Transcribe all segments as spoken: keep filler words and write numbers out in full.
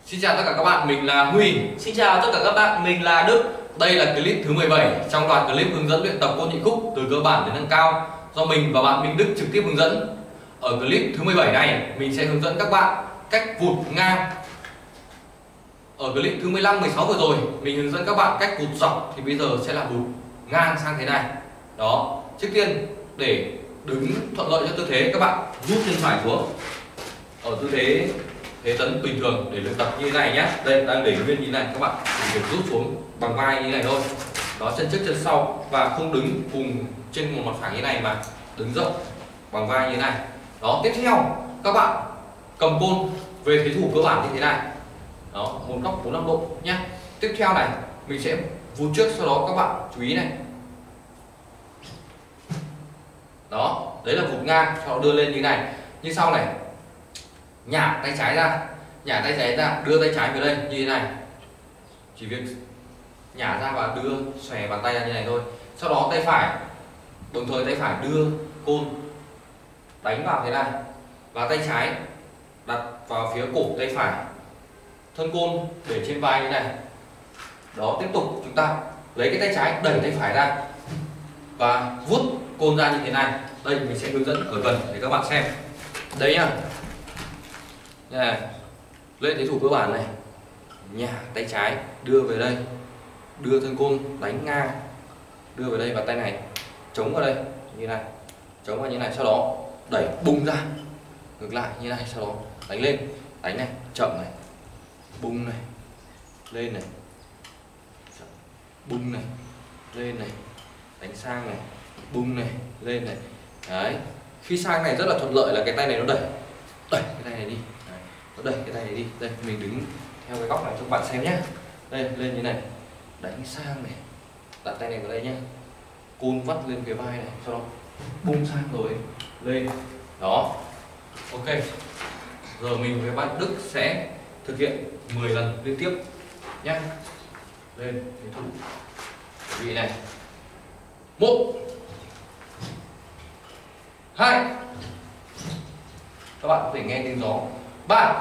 Xin chào tất cả các bạn, mình là Huy. Xin chào tất cả các bạn, mình là Đức. Đây là clip thứ mười bảy trong loạt clip hướng dẫn luyện tập côn nhị khúc từ cơ bản đến nâng cao do mình và bạn Minh Đức trực tiếp hướng dẫn. Ở clip thứ mười bảy này, mình sẽ hướng dẫn các bạn cách vụt ngang. Ở clip thứ mười lăm, mười sáu vừa rồi, mình hướng dẫn các bạn cách vụt dọc, thì bây giờ sẽ là vụt ngang sang thế này. Đó, trước tiên để đứng thuận lợi cho tư thế, các bạn rút chân phải xuống ở tư thế thế tấn bình thường để luyện tập như thế này nhé. Đây, đang để nguyên như thế này, các bạn chỉ việc rút xuống bằng vai như thế này thôi. Đó, chân trước chân sau và không đứng cùng trên một mặt phẳng như thế này mà đứng rộng bằng vai như thế này. Đó, tiếp theo các bạn cầm côn về thế thủ cơ bản như thế này. Đó, một góc bốn mươi lăm độ nhé. Tiếp theo này, mình sẽ vụt trước, sau đó các bạn chú ý này. Đó, đấy là vụt ngang, sau đó đưa lên như thế này. Như sau này, nhả tay trái ra, nhả tay trái ra, đưa tay trái về đây như thế này. Chỉ việc nhả ra và đưa xòe bàn tay ra như này thôi. Sau đó tay phải, đồng thời tay phải đưa côn đánh vào thế này và tay trái đặt vào phía cổ tay phải, thân côn để trên vai như này. Đó, tiếp tục chúng ta lấy cái tay trái đẩy tay phải ra và vuốt côn ra như thế này. Đây mình sẽ hướng dẫn ở gần để các bạn xem. Đây nhá. Này, lên thế thủ cơ bản này, nhả tay trái đưa về đây, đưa thân côn đánh ngang, đưa về đây và tay này chống vào đây như này, chống vào như này, sau đó đẩy bung ra ngược lại như này, sau đó đánh lên, đánh này chậm này, bung này, lên này, bung này, lên này, đánh sang này, bung này, lên này. Đấy, khi sang này rất là thuận lợi là cái tay này nó đẩy đẩy cái tay này đi. Đấy, nó đẩy cái tay này đi. Đây mình đứng theo cái góc này cho các bạn xem nhé. Đây, lên như này, đánh sang này, đặt tay này vào đây nhé, côn vắt lên cái vai này, sau đó bung sang rồi lên. Đó, ok. Giờ mình với bạn Đức sẽ thực hiện mười lần liên tiếp nhé. Lên thế thủ vị này, một, hai, các bạn có thể nghe tiếng gió, ba,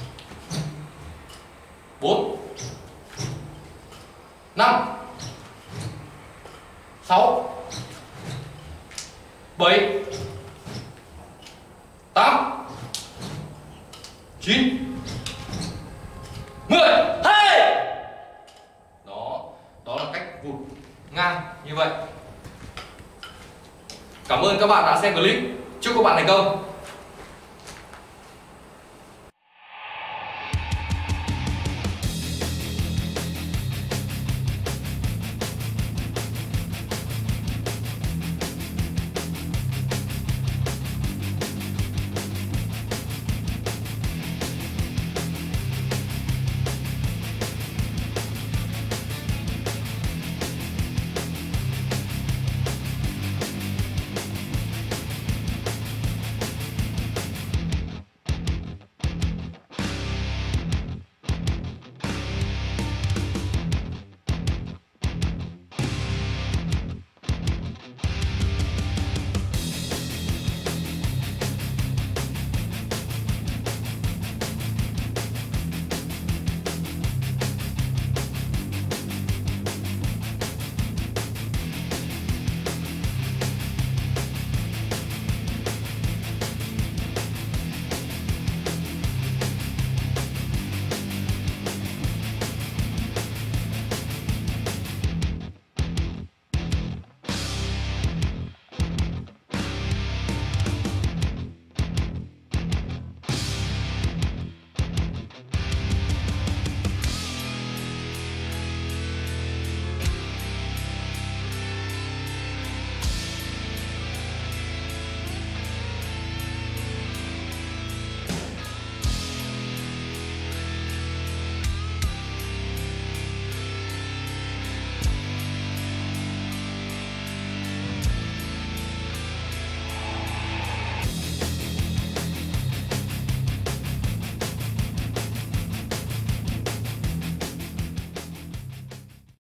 bốn, năm, sáu, bảy, tám, chín, mười. Hey! Đó, đó là cách vụt ngang như vậy. Cảm ơn các bạn đã xem clip. Chúc các bạn thành công.